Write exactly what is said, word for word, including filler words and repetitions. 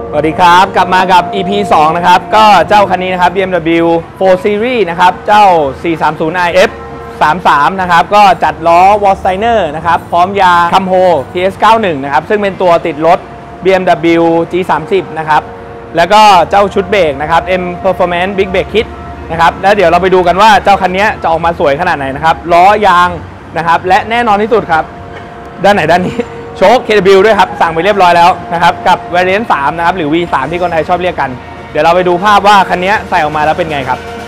สวัสดีครับกลับมากับ อี พี สองนะครับก็เจ้าคันนี้นะครับ บี เอ็ม ดับเบิลยู โฟร์ Series นะครับเจ้า สี่สามศูนย์ ไอ เอฟ สามสาม นะครับก็จัดล้อ Wallsteiner นะครับพร้อมยาคัมโฮ ที เอส เก้าสิบเอ็ด นะครับซึ่งเป็นตัวติดรถ บี เอ็ม ดับเบิลยู จี สามสิบ นะครับแล้วก็เจ้าชุดเบรกนะครับ M Performance Big Brake Kit นะครับแล้วเดี๋ยวเราไปดูกันว่าเจ้าคันนี้จะออกมาสวยขนาดไหนนะครับล้อยางนะครับและแน่นอนที่สุดครับด้านไหนด้านนี้โชค เค ดับเบิลยู ด้วยครับสั่งไปเรียบร้อยแล้วนะครับกับ Variant สามนะครับหรือ วี สาม ที่คนไทยชอบเรียกกันเดี๋ยวเราไปดูภาพว่าคันนี้ใส่ออกมาแล้วเป็นไงครับ